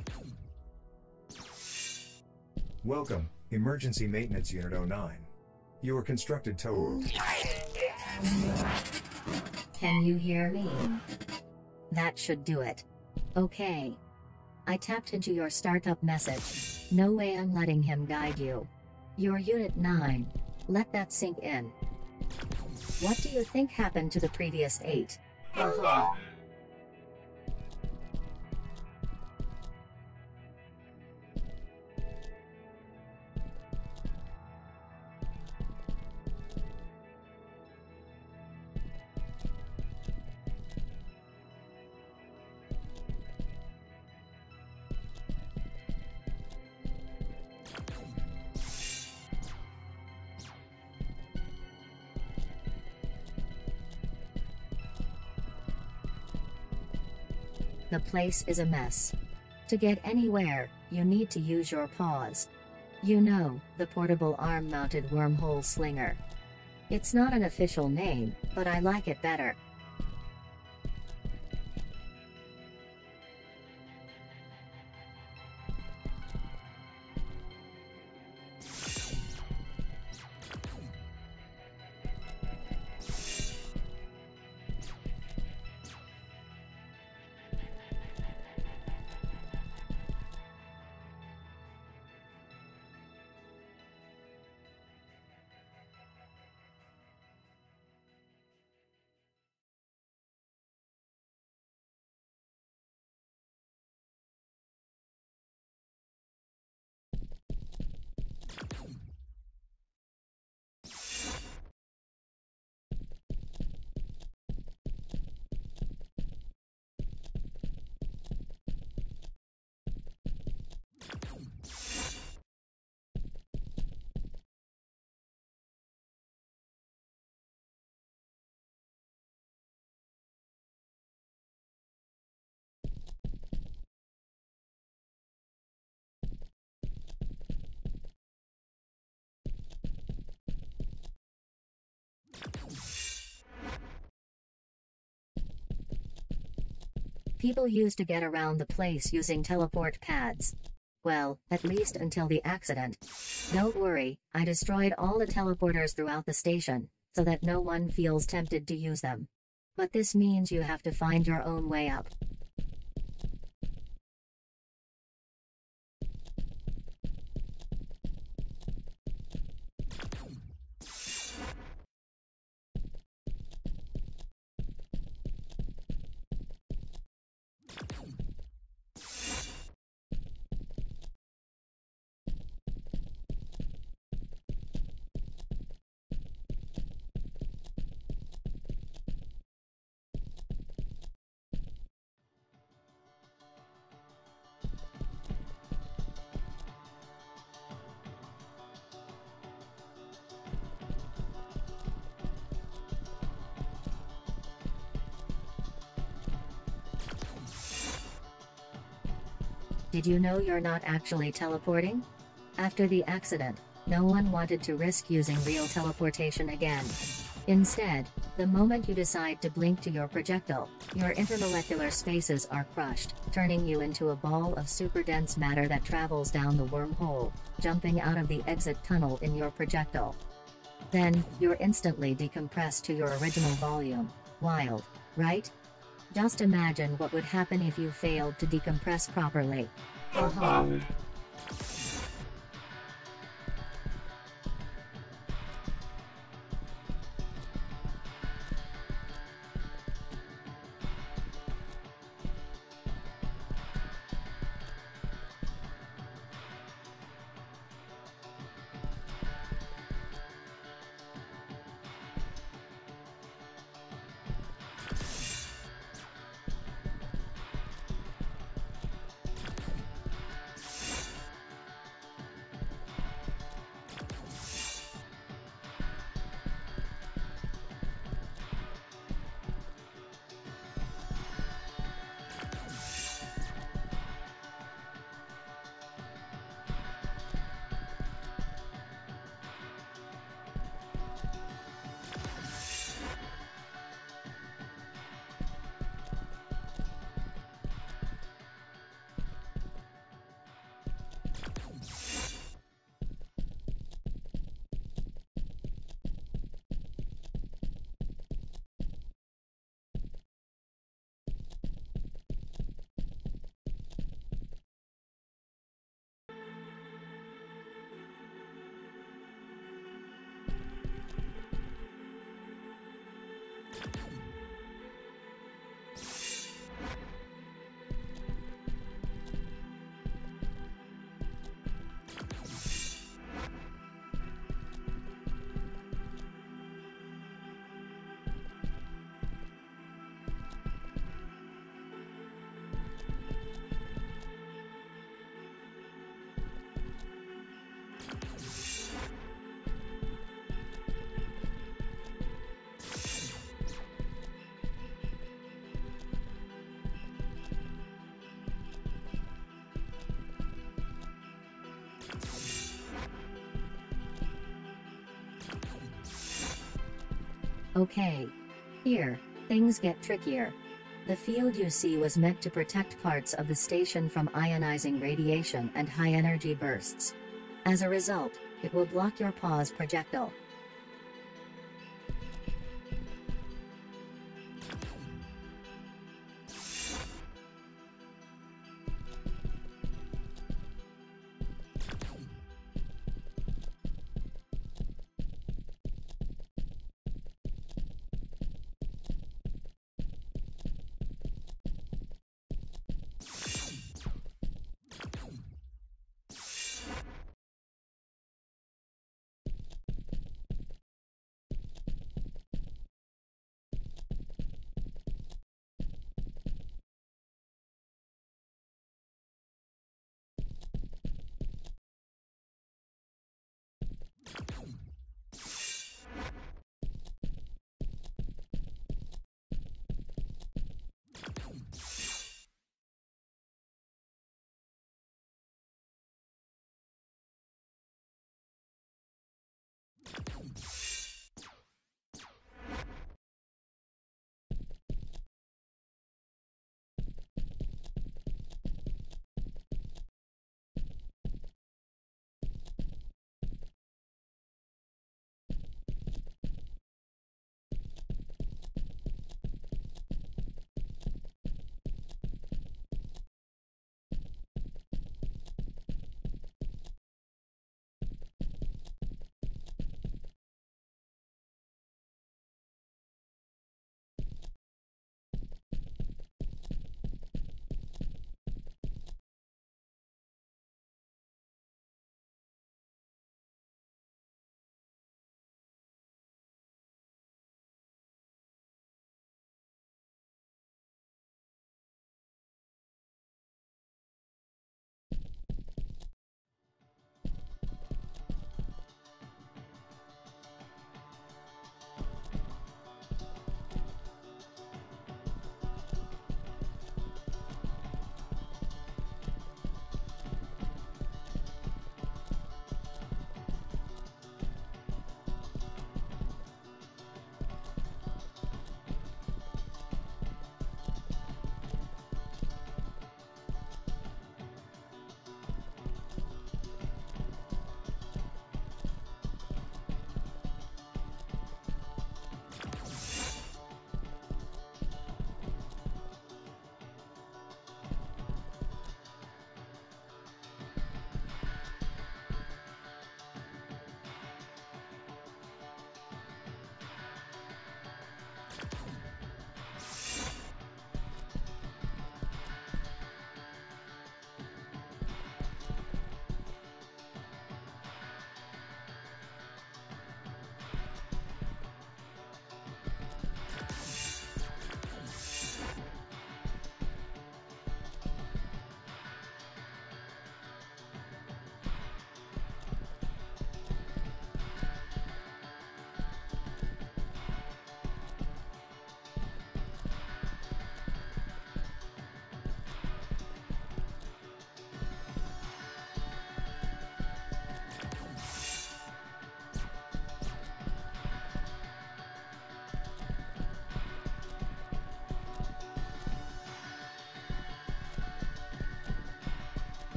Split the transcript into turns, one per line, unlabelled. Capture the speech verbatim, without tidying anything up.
Welcome, Emergency Maintenance Unit oh nine. You are constructed to...
Can you hear me? That should do it. Okay. I tapped into your startup message. No way I'm letting him guide you. You're Unit nine. Let that sink in. What do you think happened to the previous eight? Haha. The place is a mess. To get anywhere, you need to use your paws. You know, the portable arm-mounted wormhole slinger. It's not an official name, but I like it better. People used to get around the place using teleport pads. Well, at least until the accident. Don't worry, I destroyed all the teleporters throughout the station, so that no one feels tempted to use them. But this means you have to find your own way up. Did you know you're not actually teleporting? After the accident, no one wanted to risk using real teleportation again. Instead, the moment you decide to blink to your projectile, your intermolecular spaces are crushed, turning you into a ball of super dense matter that travels down the wormhole, jumping out of the exit tunnel in your projectile. Then, you're instantly decompressed to your original volume. Wild, right? Just imagine what would happen if you failed to decompress properly. Haha. Okay. Here, things get trickier. The field you see was meant to protect parts of the station from ionizing radiation and high-energy bursts. As a result, it will block your paw's projectile.